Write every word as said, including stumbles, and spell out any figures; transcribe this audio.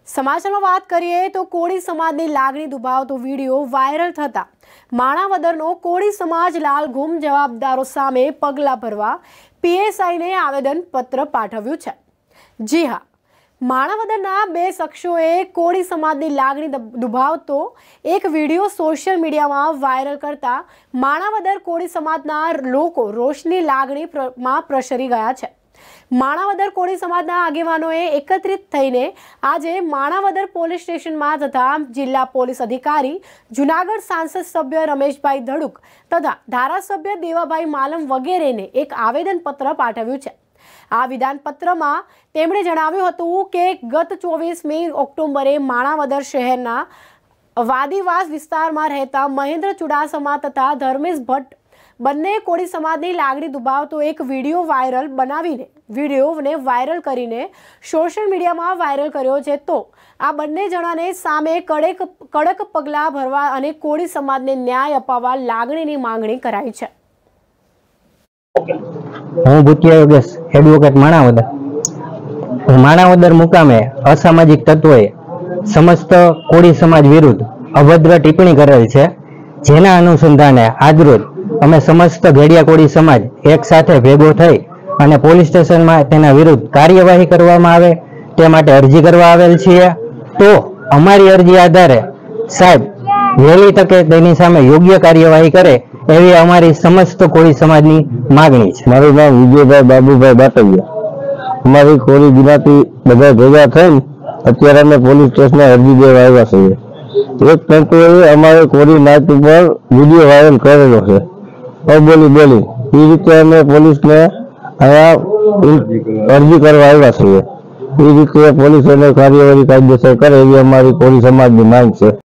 સમાચારમાં વાત કરીએ તો કોળી સમાજની લાગણી દુભાવતો વિડીયો વાયરલ થતા માણાવદરનો કોળી સમાજ લાલઘુમ જવાબદારો સામે પગલાં ભરવા પીએસઆઈને આવેદનપત્ર પાઠવ્યું છે। જી હા, માણાવદરના બે શખ્સોએ કોળી સમાજની લાગણી દુભાવતો એક વિડીયો સોશિયલ મીડિયામાં વાયરલ કરતા માણાવદર કોળી સમાજના લોકો રોષની લાગણીમાં પ્રસરી ગયા છે। માણાવદર કોળી સમાજના આગેવાનોએ એકત્રિત થઈને આજે માણાવદર પોલીસ સ્ટેશનમાં તથા જિલ્લા પોલીસ અધિકારી, જૂનાગઢ સાંસદ સભ્ય રમેશભાઈ ધડુક તથા ધારાસભ્ય દેવાભાઈ માલમ વગેરેને એક આવેદનપત્ર પાઠવ્યું છે। આ વિધાનપત્રમાં તેમણે જણાવ્યું હતું કે ગત ચોવીસમી ઓક્ટોબરે માણાવદર શહેરના વાદીવાસ વિસ્તારમાં રહેતા મહેન્દ્ર ચુડાસમા તથા ધર્મેશ ભટ્ટ બંને કોળી સમાજની લાગણી દુભાવતો એક વિડીયો વાયરલ બનાવીને વિડીયોને વાયરલ કરીને સોશિયલ મીડિયામાં વાયરલ કર્યો છે। તો આ બંને જણાને સામે કડક કડક પગલાં ભરવા અને કોળી સમાજને ન્યાય અપાવવા લાગણીની માંગણી કરાઈ છે। હું ભૂતિયા યોગેશ, એડવોકેટ માણાવદર। માણાવદર મુકામે અસામાજિક તત્વોએ સમસ્ત કોળી સમાજ વિરુદ્ધ અભદ્ર ટિપ્પણી કરેલ છે, જેના અનુસંધાને આજરોજ અમે સમસ્ત ઘેડિયા કોળી સમાજ એક સાથે ભેગો થઈ અને પોલીસ સ્ટેશનમાં તેના વિરુદ્ધ કાર્યવાહી કરવામાં આવે તે માટે અરજી કરવા આવેલ છીએ। તો અમારી અરજી આધારે સાહેબ વહેલી તકે તેની સામે યોગ્ય કાર્યવાહી કરે એવી અમારી સમસ્ત કોળી સમાજની માગણી છે। મારું નામ વિજયભાઈ બાબુભાઈ બાટવિયા। અમારી કોળી જ્ઞાતિ બધા ભેગા થઈને અત્યારે અમે પોલીસ સ્ટેશને અરજી દેવા આવ્યા છીએ। એક તંત્રએ અમારે કોળી નાત ઉપર વિડીયો વાયરલ કરેલો છે, બોલી બોલી એ રીતે અમે પોલીસને અહીંયા અરજી કરવા આવ્યા છીએ। એ રીતે પોલીસ એને કાર્યવાહી કાયદેસર કરે એવી અમારી કોળી સમાજની માંગ છે।